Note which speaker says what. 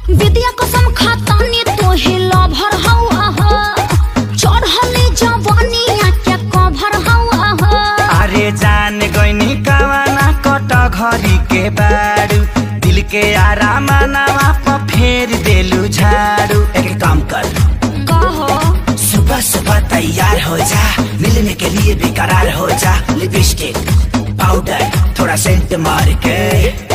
Speaker 1: विद्या कसम खातानी तो हिला भर हवा चढ़ले जवानिया के कभर हवा।
Speaker 2: अरे जान गईनी कवाना कट घरी के बारू दिल के आराम नवा पर फेर देलू झाड़ू। एक काम कर सुबह सुबह तैयार हो जा मिलने के लिए बेकरार हो जा। लिपस्टिक पाउडर थोड़ा सेंट मार के